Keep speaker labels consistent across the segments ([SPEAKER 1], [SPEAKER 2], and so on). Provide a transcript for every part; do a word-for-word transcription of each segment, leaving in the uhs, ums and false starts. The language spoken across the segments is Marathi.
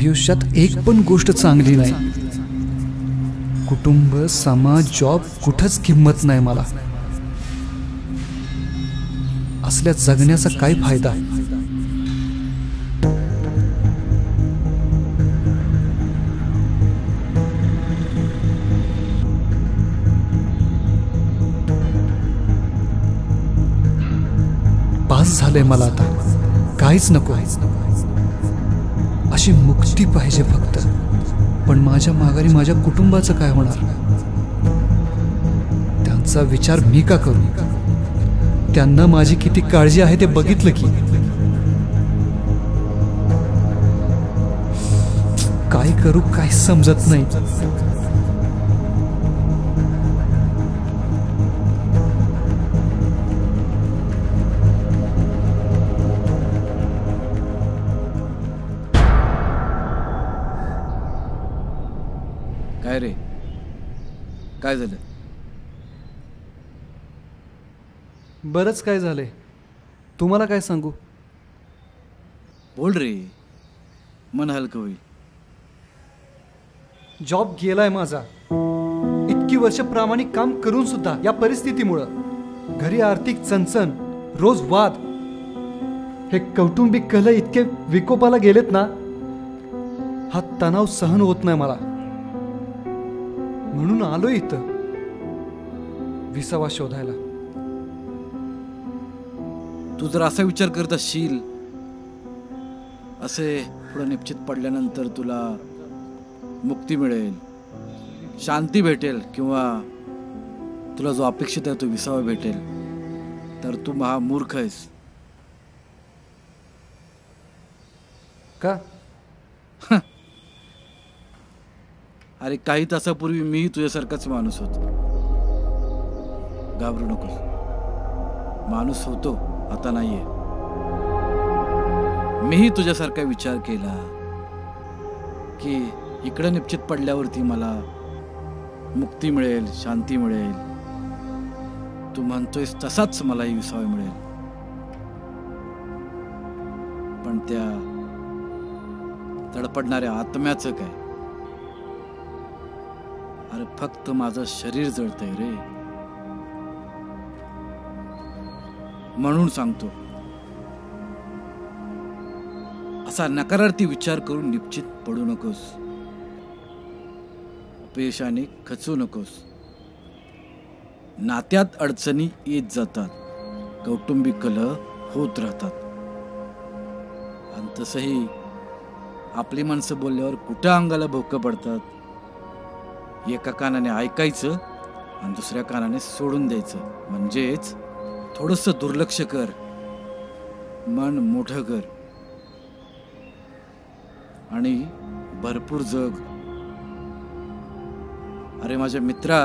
[SPEAKER 1] आयुष्यात एक पण गोष्ट चांगली नाही. कुटुंब, समाज, जॉब कुठंच किंमत नाही मला. असल्या जगण्याचा काय फायदा? पास झालंय मला आता, काहीच नको. अशी मुक्ती पाहिजे फक्त. पण माझ्या माघारी माझ्या कुटुंबाचं काय होणार? त्यांचा विचार मी का करू? त्यांना माझी किती काळजी आहे ते बघितलं की. काय करू काय समजत नाही.
[SPEAKER 2] काय रे, काय झालं?
[SPEAKER 1] बरंच काय झालंय, तुम्हाला काय सांगू?
[SPEAKER 2] बोल रे, मन हलकं होईल.
[SPEAKER 1] जॉब गेलाय माझा. इतकी वर्ष प्रामाणिक काम करून सुद्धा या परिस्थितीमुळं घरी आर्थिक चणचण, रोज वाद, हे कौटुंबिक कलह इतके विकोपाला गेलेत ना, हा तणाव सहन होत नाही मला. म्हणून आलो इथं विसावा शोधायला.
[SPEAKER 2] तू जर असा विचार करत असशील, असे पुढे निश्चित पडल्यानंतर तुला मुक्ती मिळेल, शांती भेटेल, किंवा तुला जो अपेक्षित आहे तो विसावा भेटेल, तर तू महामूर्ख आहेस.
[SPEAKER 1] का?
[SPEAKER 2] अरे काही तासापूर्वी मी तुझ्यासारखाच माणूस होतो. घाबरू नकोस. माणूस होतो, आता नाहीये. मीही तुझ्यासारखा विचार केला की इकडे निश्चित पडल्यावरती मला मुक्ती मिळेल, शांती मिळेल. तू म्हणतोयस तसाच मलाही विसावा मिळेल. पण त्या तडपडणाऱ्या आत्म्याचं काय? अरे फक्त माझं शरीर जळतंय रे. म्हणून सांगतो, असा नकारार्थी विचार करून निश्चित पडू नकोस. अपयशाने खचू नकोस. नात्यात अडचणी येत जातात, कौटुंबिक कलह होत राहतात. आणि तसंही आपली माणसं बोलल्यावर कुठं अंगाला भोकं पडतात. एका कानाने ऐकायचं आणि दुसऱ्या कानाने सोडून द्यायचं. म्हणजेच थोडंसं दुर्लक्ष कर, मन मोठं कर आणि भरपूर जग. अरे माझ्या मित्रा,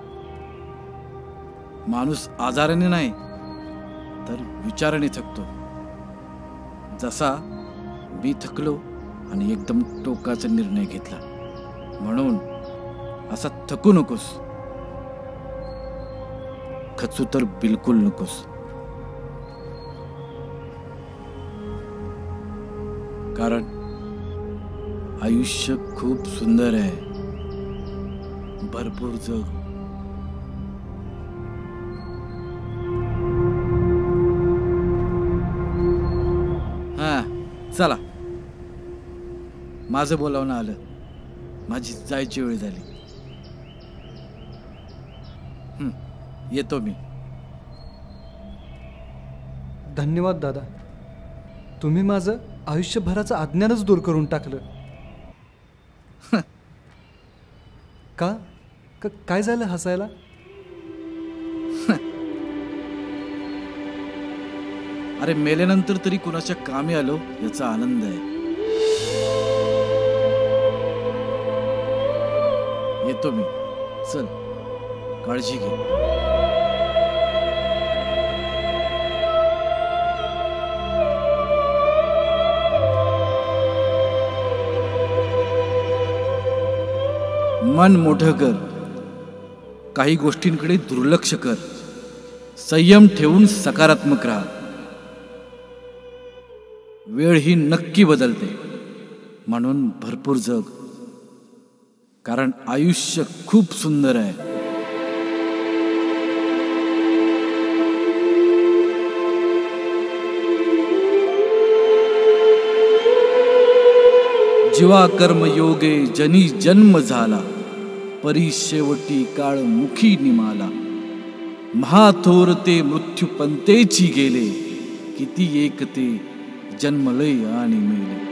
[SPEAKER 2] माणूस आजाराने नाही तर विचाराने थकतो. जसा मी थकलो आणि एकदम टोकाचा निर्णय घेतला. म्हणून असा थकू नकोस, खचू तर बिलकुल नकोस. कारण आयुष्य खूप सुंदर आहे. भरपूर जग. हा चला, माझं बोलावणं आलं. माझी जायची वेळ झाली. येतो मी.
[SPEAKER 1] धन्यवाद दादा. तुम्ही माझं आयुष्यभराचं अज्ञानच दूर करून टाकलं. का? काय झालं हसायला?
[SPEAKER 2] अरे मेल्यानंतर तरी कुणाच्या कामी आलो याचा आनंद आहे. येतो मी. चल, काळजी घे. मन मोठं कर. काही गोष्टींकडे दुर्लक्ष कर. संयम ठेवून सकारात्मक राहा. वेळ ही नक्की बदलते. म्हणून भरपूर जग, कारण आयुष्य खूप सुंदर आहे. जीवा कर्मयोगे जनी जन्म झाला, परी शेवटी काळ मुखी निमाला. महाथोर ते मृत्यू पंतेची गेले, किती एकते जन्मलय आणि मेले.